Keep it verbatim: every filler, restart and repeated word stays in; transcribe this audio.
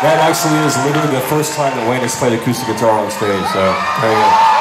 That actually is literally the first time that Wayne has played acoustic guitar on stage, so there you go.